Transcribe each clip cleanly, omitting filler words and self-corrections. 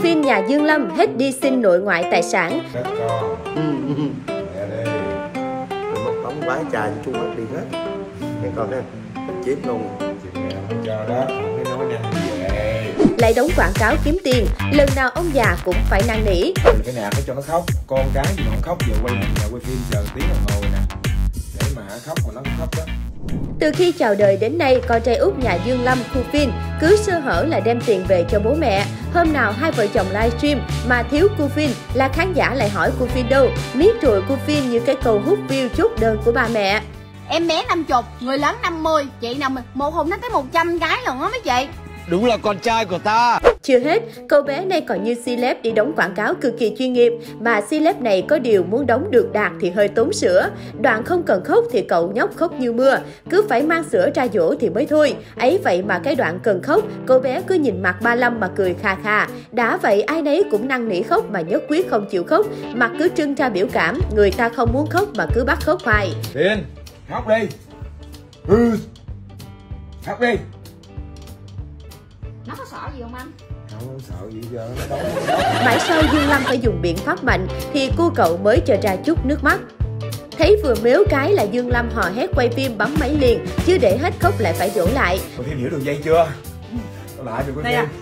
Phim nhà Dương Lâm hết đi xin nội ngoại tài sản. Các con. Mẹ đi. Mất bóng vái trà cho Trung Quốc đi hết. Nghe con nè, chết luôn. Chị mẹ không cho đó, không có nói năng gì vậy. Lại đóng quảng cáo kiếm tiền, lần nào ông già cũng phải năn nỉ. Cái nào phải cho nó khóc, con cái gì mà không khóc, giờ quay nhà quay phim chờ tiếng đồng hồ nè. Để mà khóc mà nó không khóc đó. Từ khi chào đời đến nay, con trai út nhà Dương Lâm, Cu Phin cứ sơ hở là đem tiền về cho bố mẹ. Hôm nào hai vợ chồng livestream mà thiếu Cu Phin là khán giả lại hỏi Cu Phin đâu, miết trụi Cu Phin như cái cầu hút view chốt đơn của ba mẹ. Em bé 50, người lớn 50, chị nào một hùng nó tới 100 cái lần đó mấy chị. Đúng là con trai của ta. Chưa hết, cậu bé này còn như celeb đi đóng quảng cáo cực kỳ chuyên nghiệp. Mà celeb này có điều muốn đóng được đạt thì hơi tốn sữa. Đoạn không cần khóc thì cậu nhóc khóc như mưa. Cứ phải mang sữa ra dỗ thì mới thôi. Ấy vậy mà cái đoạn cần khóc, cậu bé cứ nhìn mặt ba Lâm mà cười kha kha. Đã vậy ai nấy cũng năn nỉ khóc mà nhất quyết không chịu khóc. Mặt cứ trưng ra biểu cảm, người ta không muốn khóc mà cứ bắt khóc hoài. Phin, khóc đi. Khóc đi. Nó có sợ gì không anh? Không sợ gì giờ nó đóng. Mãi sau Dương Lâm phải dùng biện pháp mạnh thì cô cậu mới cho ra chút nước mắt. Thấy vừa mếu cái là Dương Lâm hò hét quay phim bấm máy liền, chứ để hết khóc lại phải dỗ lại. Quay phim hiểu đường dây chưa? Có lại được quay phim.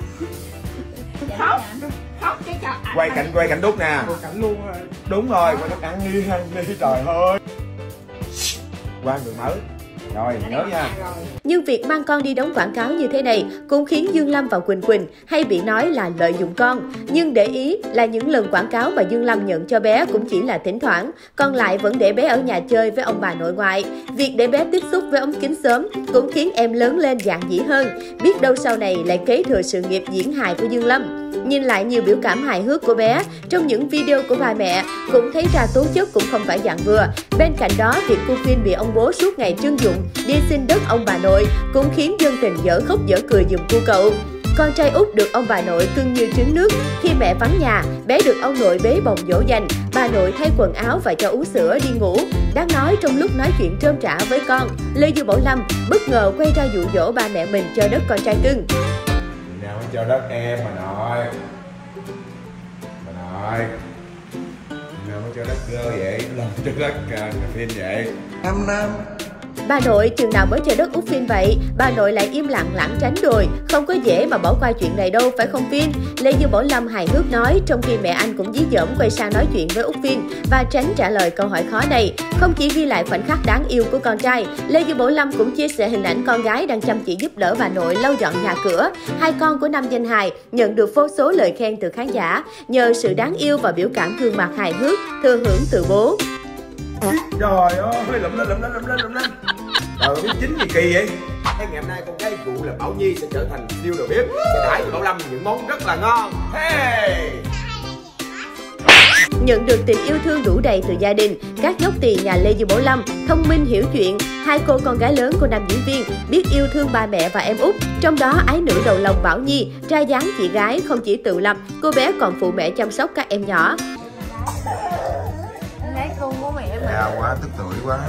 Khóc cái cho Quay cảnh đúc nè. Quay cảnh luôn rồi. Đúng rồi, quay cảnh ăn đi trời ơi. Quang đường mới. Rồi, nhớ nha. Nhưng việc mang con đi đóng quảng cáo như thế này cũng khiến Dương Lâm và Quỳnh Quỳnh hay bị nói là lợi dụng con. Nhưng để ý là những lần quảng cáo mà Dương Lâm nhận cho bé cũng chỉ là thỉnh thoảng, còn lại vẫn để bé ở nhà chơi với ông bà nội ngoại. Việc để bé tiếp xúc với ống kính sớm cũng khiến em lớn lên dạn dĩ hơn, biết đâu sau này lại kế thừa sự nghiệp diễn hài của Dương Lâm. Nhìn lại nhiều biểu cảm hài hước của bé trong những video của bà mẹ cũng thấy ra tố chất cũng không phải dạng vừa. Bên cạnh đó, việc Cu Phin bị ông bố suốt ngày trưng dụng đi xin đất ông bà nội cũng khiến dân tình dở khóc dở cười giùm cu cậu. Con trai út được ông bà nội cưng như trứng nước. Khi mẹ vắng nhà, bé được ông nội bế bồng dỗ dành, bà nội thay quần áo và cho uống sữa đi ngủ. Đáng nói trong lúc nói chuyện trơm trã với con, Lê Dương Bảo Lâm bất ngờ quay ra dụ dỗ ba mẹ mình cho đất con trai cưng. Nào mới cho đất em bà nội. Bà nội. Nào mới cho đất cơ vậy? Làm cho đất cà phê vậy? 5 năm. Bà nội chừng nào mới cho đất Út Phin vậy? Bà nội lại im lặng lảng tránh rồi. Không có dễ mà bỏ qua chuyện này đâu, phải không Phin? Lê Dương Bảo Lâm hài hước nói, trong khi mẹ anh cũng dí dỏm quay sang nói chuyện với Út Phin và tránh trả lời câu hỏi khó này. Không chỉ ghi lại khoảnh khắc đáng yêu của con trai, Lê Dương Bảo Lâm cũng chia sẻ hình ảnh con gái đang chăm chỉ giúp đỡ bà nội lau dọn nhà cửa. Hai con của nam danh hài nhận được vô số lời khen từ khán giả nhờ sự đáng yêu và biểu cảm gương mặt hài hước thừa hưởng từ bố. Trời ơi, lụm lên. Trời biết chính gì kỳ vậy? Cái ngày hôm nay con gái cụ là Bảo Nhi sẽ trở thành siêu đầu bếp, sẽ đãi cho Bảo Lâm những món rất là ngon. Hey! Nhận được tình yêu thương đủ đầy từ gia đình, các nhóc tỳ nhà Lê Dương Bảo Lâm thông minh hiểu chuyện, hai cô con gái lớn của nam diễn viên biết yêu thương ba mẹ và em út. Trong đó ái nữ đầu lòng Bảo Nhi ra dáng chị gái không chỉ tự lập, cô bé còn phụ mẹ chăm sóc các em nhỏ. Lấy con của mẹ mà. Đau quá, tức tưởi quá.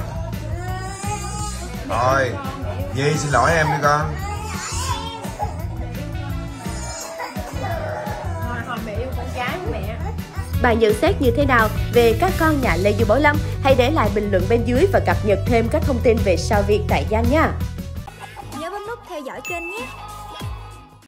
Thôi, Nhi xin lỗi em đi con. Thôi mẹ yêu con gái của mẹ. Bà nhận xét như thế nào về các con nhà Lê Dương Bảo Lâm? Hãy để lại bình luận bên dưới và cập nhật thêm các thông tin về sao Việt tại Giang nha.